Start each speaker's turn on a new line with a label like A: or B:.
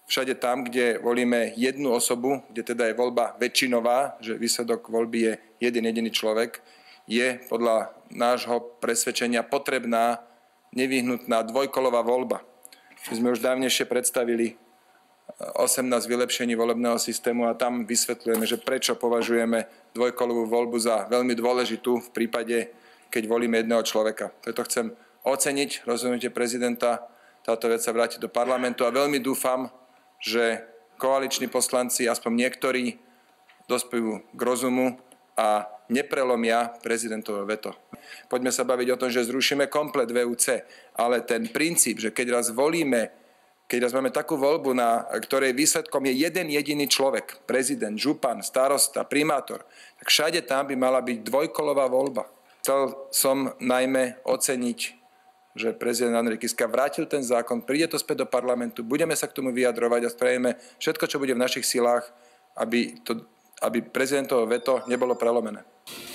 A: všade tam, kde volíme jednu osobu, kde teda je voľba väčšinová, že výsledok voľby je jeden jediný človek, je podľa nášho presvedčenia potrebná nevyhnutná dvojkolová voľba. My sme už dávnejšie predstavili 18 vylepšení volebného systému a tam vysvetľujeme, že prečo považujeme dvojkolovú voľbu za veľmi dôležitú v prípade, keď volíme jedného človeka. Preto chcem oceniť rozhodnutie prezidenta, táto vec sa vráti do parlamentu a veľmi dúfam, že koaliční poslanci, aspoň niektorí, dospejú k rozumu a neprelomia prezidentové veto. Poďme sa baviť o tom, že zrušíme komplet VUC, ale ten princíp, že keď raz máme takú voľbu, na ktorej výsledkom je jeden jediný človek, prezident, župan, starosta, primátor, tak všade tam by mala byť dvojkolová voľba. Chcel som najmä oceniť, že prezident Andrej Kiska vrátil ten zákon, príde to späť do parlamentu, budeme sa k tomu vyjadrovať a spravíme všetko, čo bude v našich silách, aby prezidentovo veto nebolo prelomené.